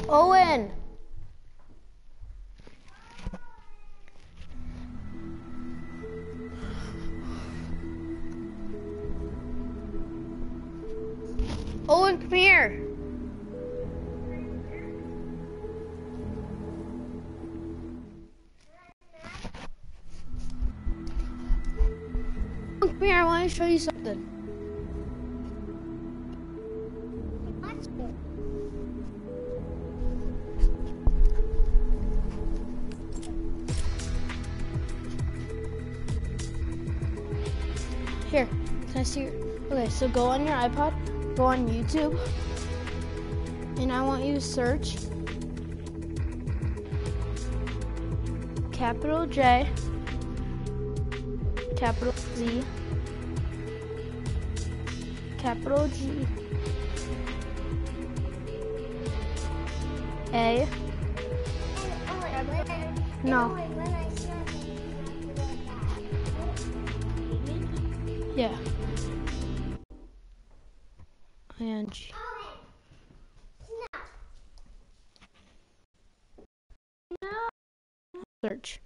Owen! Owen, come here! Come here, I want to show you something. Here, can I see your... Okay, so go on your iPod, go on YouTube, and I want you to search capital J, capital Z, capital G, A. No. Yeah. ING. Search.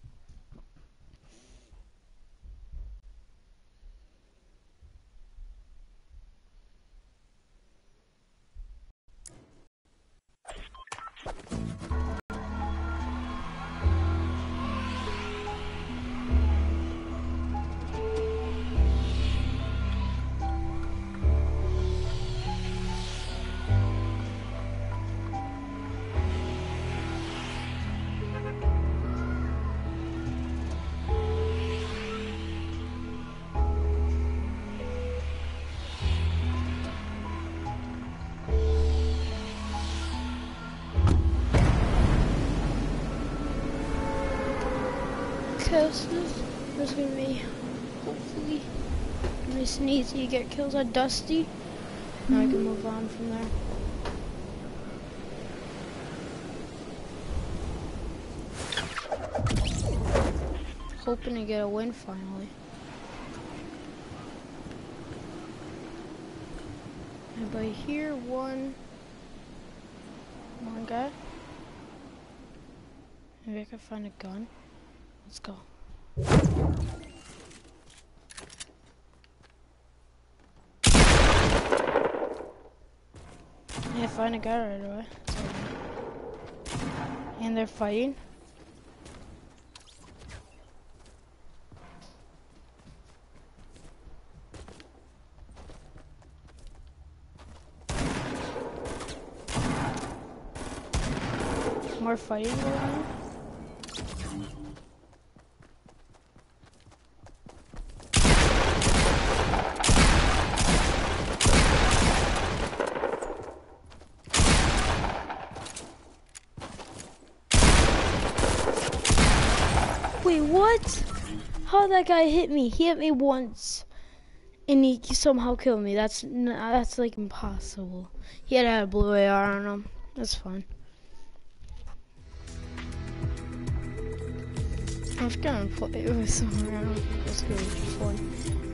Okay, so there's gonna be, hopefully, nice and easy to get kills on Dusty. Now I can move on from there. Hoping to get a win finally. Anybody here? One guy. Maybe I can find a gun. Let's go. Yeah, find a guy right away. And they're fighting. More fighting going on. Wait, what? How did that guy hit me? He hit me once, and he somehow killed me. That's like impossible. He had to have a blue AR on him. That's fine. I was gonna play with someone. I don't think that's gonna be fun.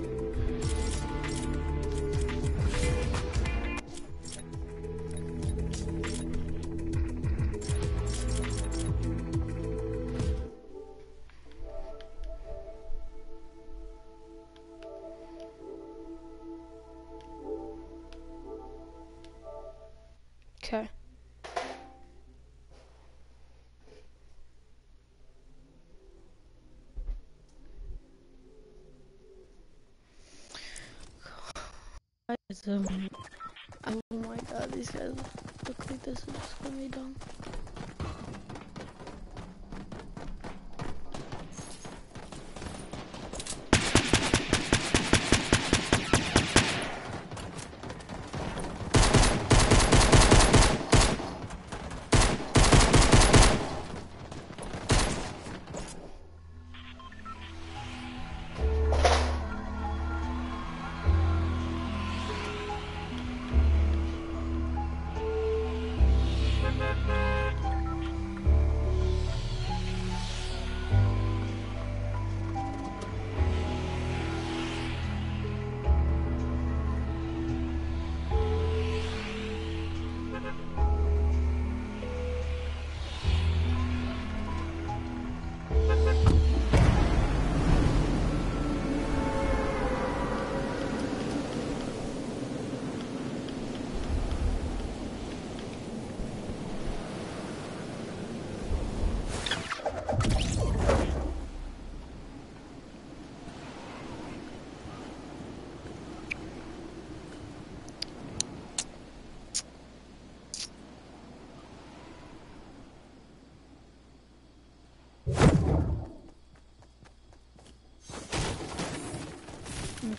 Okay. Oh my god, these guys look like this is just gonna be dumb.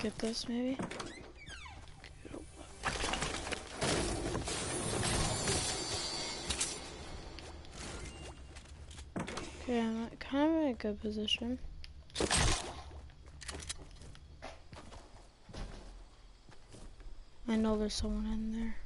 get this maybe. Okay, I'm kind of in a good position. I know there's someone in there.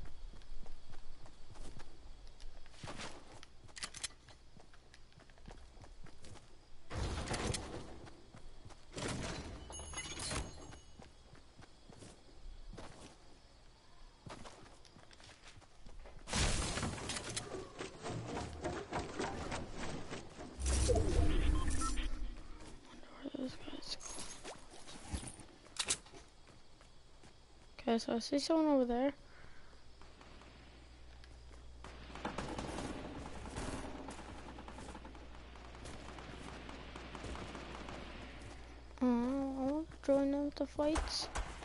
Okay, so I see someone over there. I want to join them with the fights.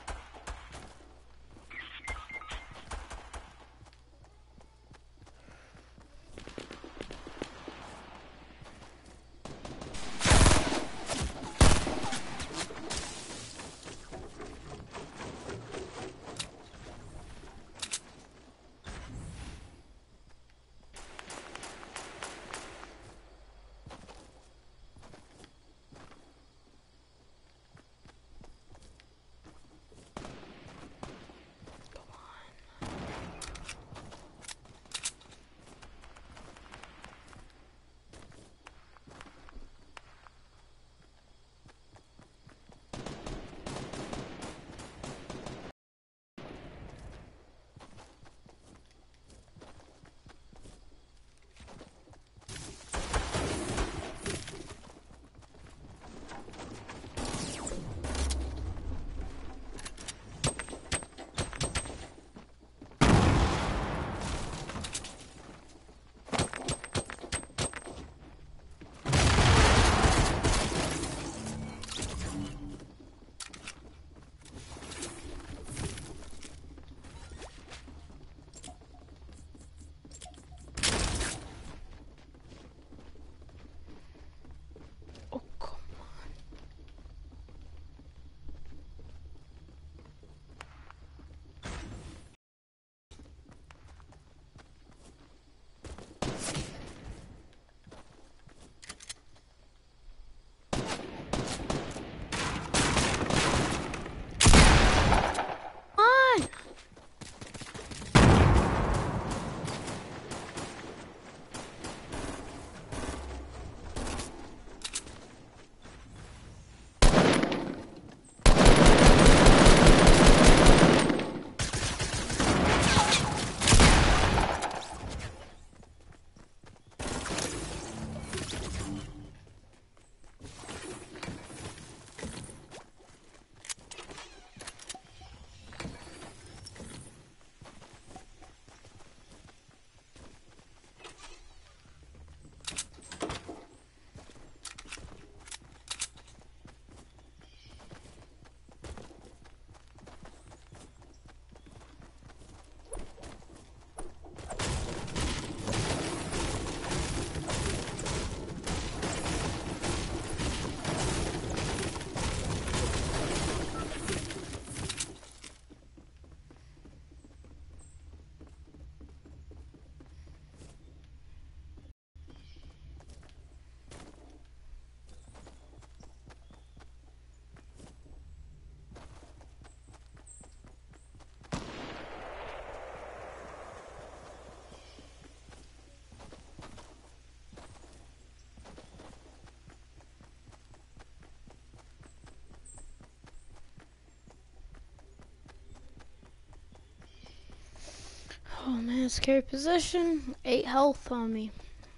Oh man, scary position. 8 health on me.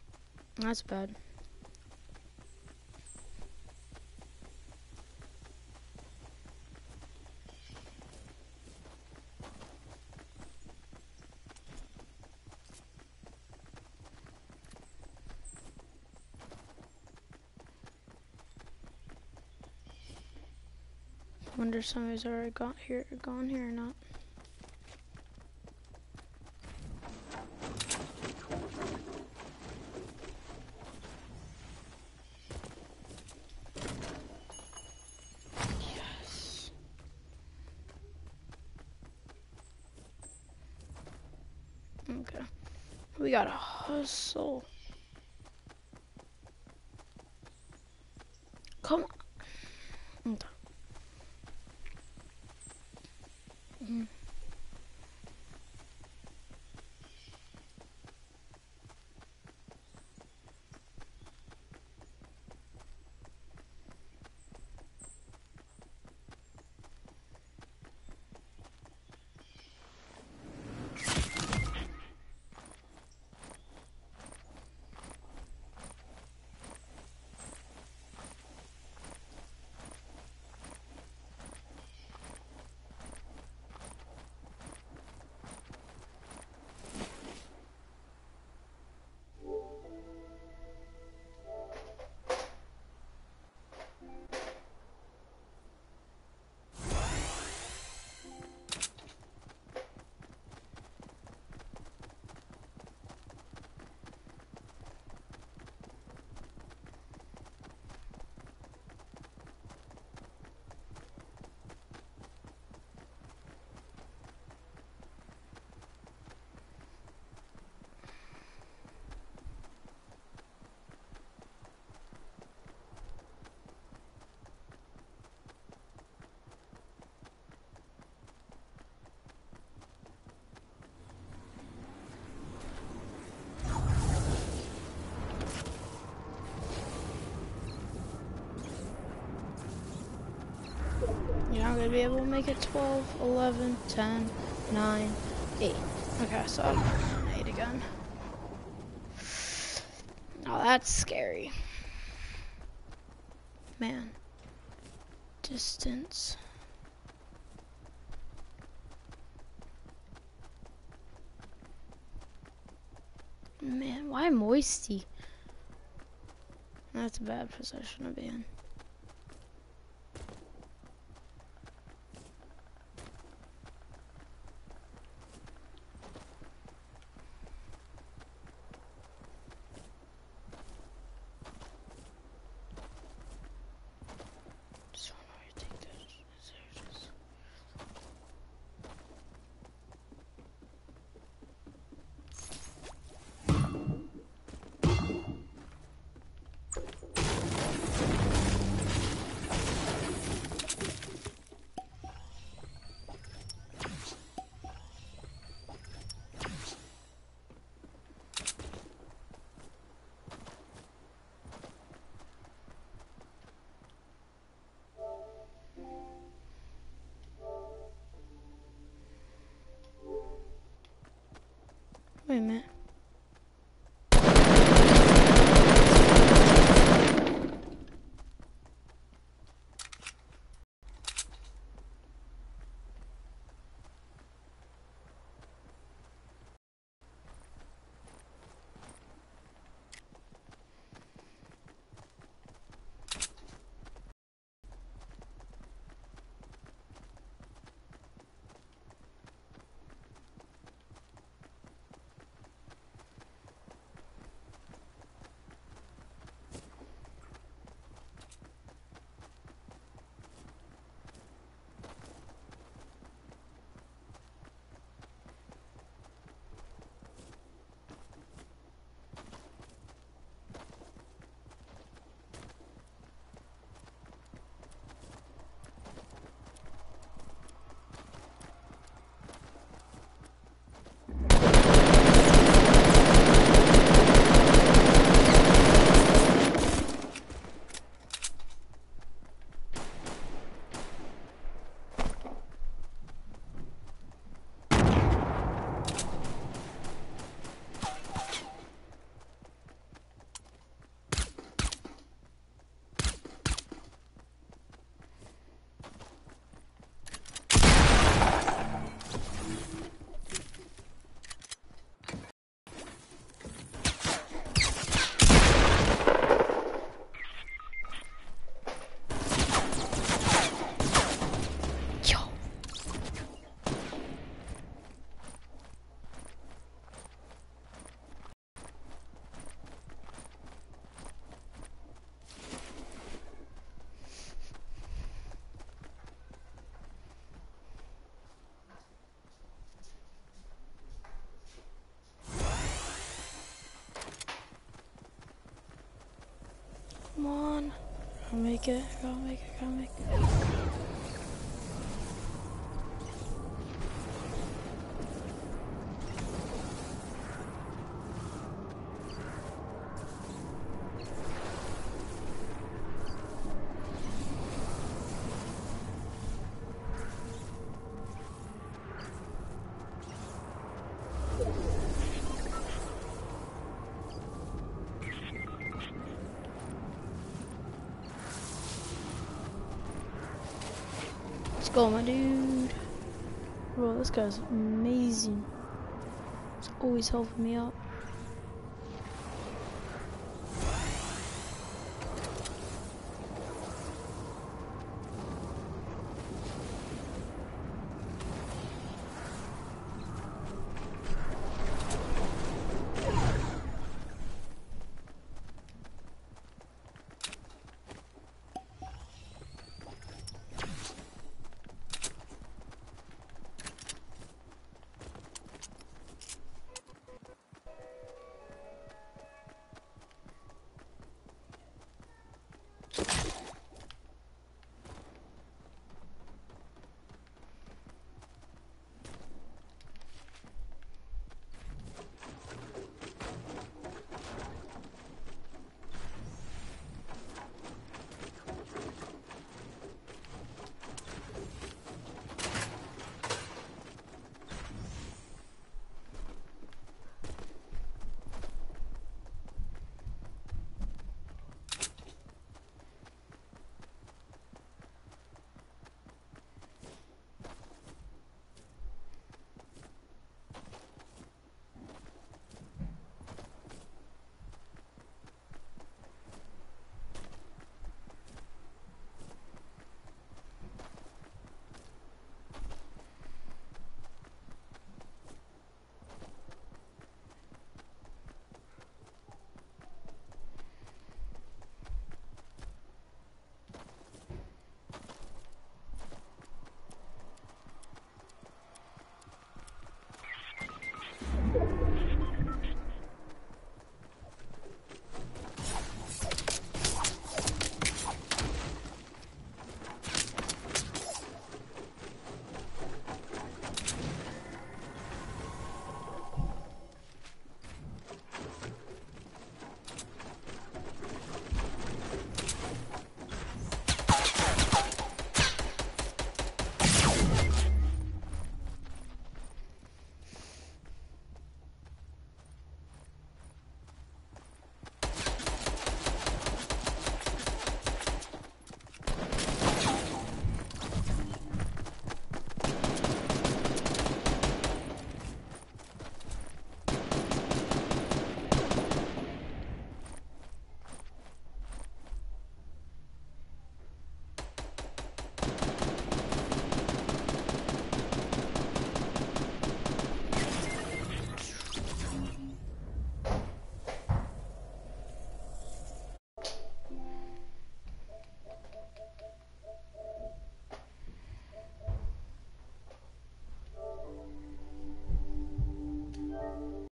That's bad. Wonder if somebody's already gone here or not. Yes. Okay. We gotta hustle. Come on. Okay. You're not gonna be able to make it 12, 11, 10, 9, 8. Okay, so I'm 8 again. Oh, that's scary. Man. Distance. Man, why moisty? That's a bad position to be in. So how do you take this? Wait a minute. make it. I gotta make it. I gotta make it. Let's go, my dude. Bro, this guy's amazing. He's always helping me out.